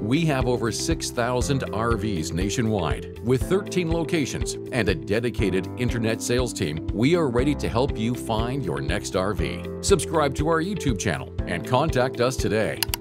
We have over 6,000 RVs nationwide. With 13 locations and a dedicated internet sales team, we are ready to help you find your next RV. Subscribe to our YouTube channel and contact us today.